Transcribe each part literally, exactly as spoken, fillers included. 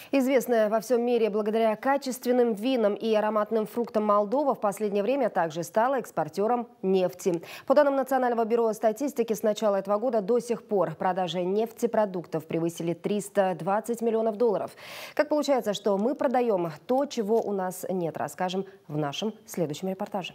Известная во всем мире благодаря качественным винам и ароматным фруктам Молдова в последнее время также стала экспортером нефти. По данным Национального бюро статистики, с начала этого года до сих пор продажи нефтепродуктов превысили триста двадцать миллионов долларов. Как получается, что мы продаем то, чего у нас нет, расскажем в нашем следующем репортаже.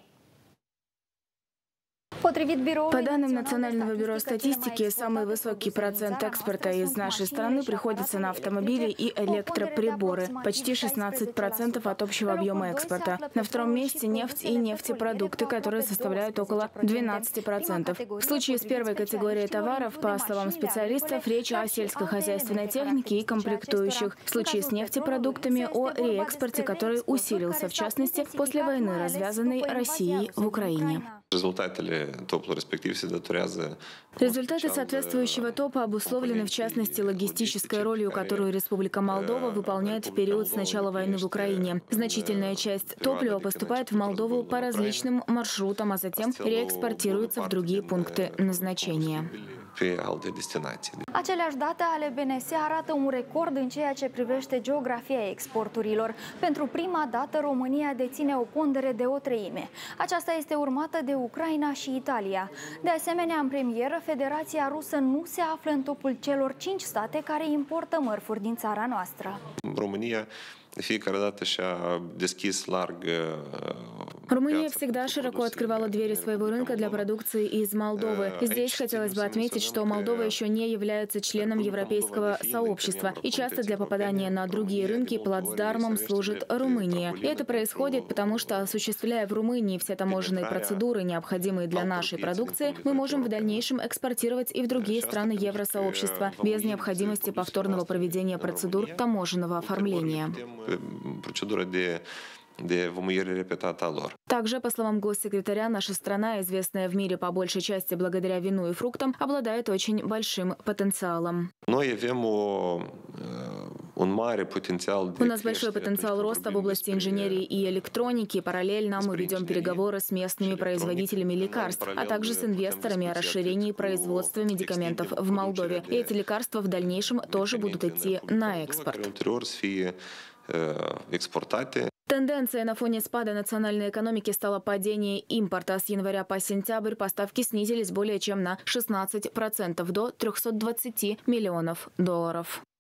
По данным Национального бюро статистики, самый высокий процент экспорта из нашей страны приходится на автомобили и электроприборы – почти шестнадцать процентов от общего объема экспорта. На втором месте нефть и нефтепродукты, которые составляют около двенадцати процентов. В случае с первой категорией товаров, по словам специалистов, речь о сельскохозяйственной технике и комплектующих. В случае с нефтепродуктами – о реэкспорте, который усилился, в частности, после войны, развязанной Россией в Украине. Результаты соответствующего топа обусловлены, в частности, логистической ролью, которую Республика Молдова выполняет в период с начала войны в Украине. Значительная часть топлива поступает в Молдову по различным маршрутам, а затем реэкспортируется в другие пункты назначения. Aceleași date ale B N S arată un record în ceea ce privește geografia exporturilor. Pentru prima dată, România deține o pondere de o treime. Aceasta este urmată de Ucraina și Italia. De asemenea, în premieră, Federația Rusă nu se află în topul celor cinci state care importă mărfuri din țara noastră. România fiecare dată și-a deschis larg. Румыния всегда широко открывала двери своего рынка для продукции из Молдовы. Здесь хотелось бы отметить, что Молдова еще не является членом Европейского сообщества, и часто для попадания на другие рынки плацдармом служит Румыния. И это происходит потому, что, осуществляя в Румынии все таможенные процедуры, необходимые для нашей продукции, мы можем в дальнейшем экспортировать и в другие страны Евросообщества без необходимости повторного проведения процедур таможенного оформления. Также, по словам госсекретаря, наша страна, известная в мире по большей части благодаря вину и фруктам, обладает очень большим потенциалом. У нас большой потенциал роста в области инженерии и электроники. Параллельно мы ведем переговоры с местными производителями лекарств, а также с инвесторами о расширении производства медикаментов в Молдове. И эти лекарства в дальнейшем тоже будут идти на экспорт. Тенденция на фоне спада национальной экономики стала падение импорта. С января по сентябрь поставки снизились более чем на шестнадцать процентов до трёхсот двадцати миллионов долларов.